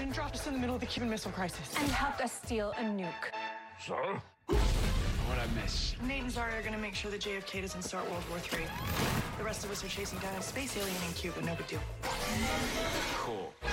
and dropped us in the middle of the Cuban Missile Crisis. And helped us steal a nuke. So? What'd I miss? Nate and Zari are gonna make sure that JFK doesn't start World War III. The rest of us are chasing down a space alien in Cuba, no big deal. Cool.